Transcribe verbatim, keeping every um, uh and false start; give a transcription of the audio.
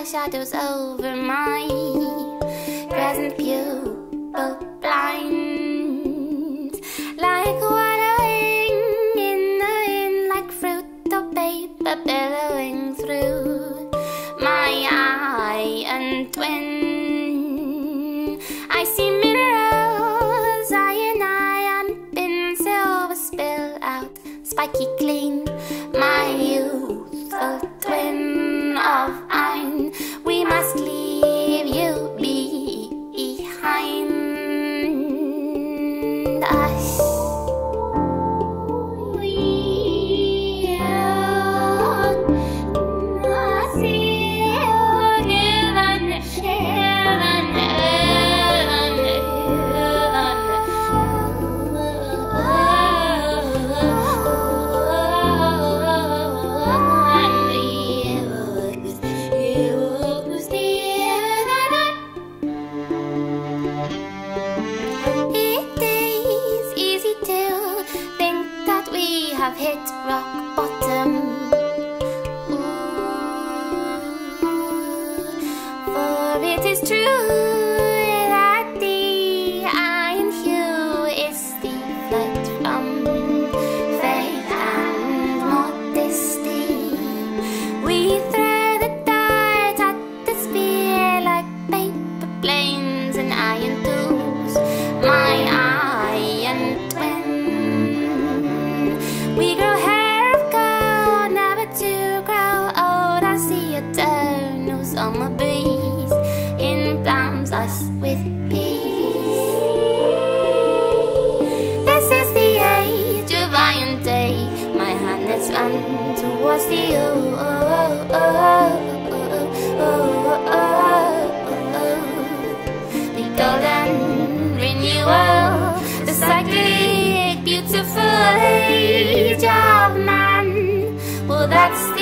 shadows over my present pupil blinds, like wallowing in the wind, like fruit or paper billowing through my eye and twin. I see minerals, iron, iron, bin, silver spill out, spiky clean, my youthful twin of iron. We must leave you behind us. Have hit rock bottom. Ooh, for it is true that the iron hue is the flight from faith and modesty. We throw the dart at the spear like paper planes and iron tools. My iron twin. We grow hair of gold, never to grow old. I see eternal summer breeze implants us with peace. This is the age of iron day. My hand has run towards the oh, oh, oh, oh, oh, oh, oh. The golden renewal, the cyclic beautiful age of man. Well, that's the